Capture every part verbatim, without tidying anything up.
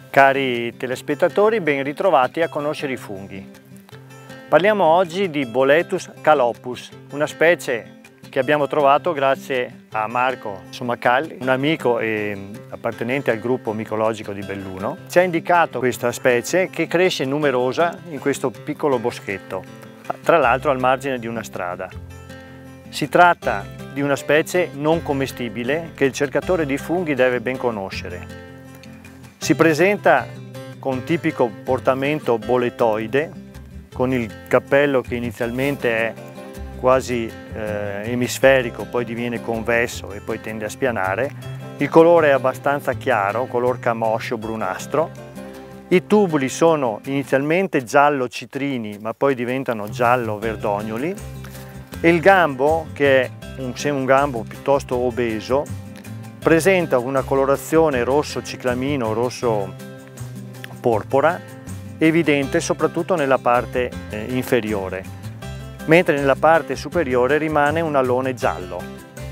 Cari telespettatori, ben ritrovati a conoscere i funghi. Parliamo oggi di Boletus calopus, una specie che abbiamo trovato grazie a Marco Somacalli, un amico e appartenente al gruppo micologico di Belluno. Ci ha indicato questa specie che cresce numerosa in questo piccolo boschetto, tra l'altro al margine di una strada. Si tratta di una specie non commestibile che il cercatore di funghi deve ben conoscere. Si presenta con tipico portamento boletoide, con il cappello che inizialmente è quasi eh, emisferico, poi diviene convesso e poi tende a spianare. Il colore è abbastanza chiaro, color camoscio brunastro. I tubuli sono inizialmente giallo citrini, ma poi diventano giallo verdognoli. E il gambo, che è un, un gambo piuttosto obeso, presenta una colorazione rosso ciclamino, rosso porpora, evidente soprattutto nella parte eh, inferiore, mentre nella parte superiore rimane un allone giallo.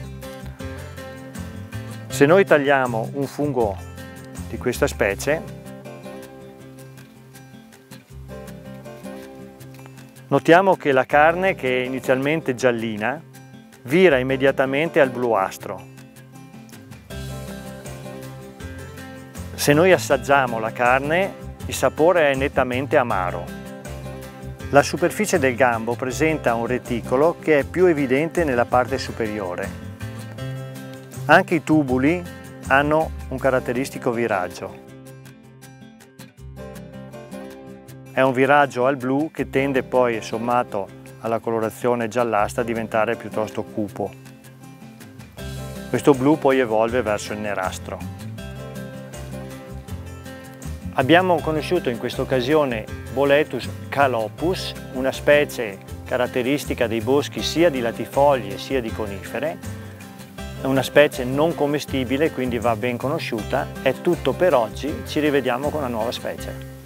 Se noi tagliamo un fungo di questa specie, notiamo che la carne, che è inizialmente giallina, vira immediatamente al bluastro. Se noi assaggiamo la carne, il sapore è nettamente amaro. La superficie del gambo presenta un reticolo che è più evidente nella parte superiore. Anche i tubuli hanno un caratteristico viraggio. È un viraggio al blu che tende poi, sommato alla colorazione giallastra, a diventare piuttosto cupo. Questo blu poi evolve verso il nerastro. Abbiamo conosciuto in questa occasione Boletus calopus, una specie caratteristica dei boschi sia di latifoglie sia di conifere. È una specie non commestibile, quindi va ben conosciuta. È tutto per oggi, ci rivediamo con una nuova specie.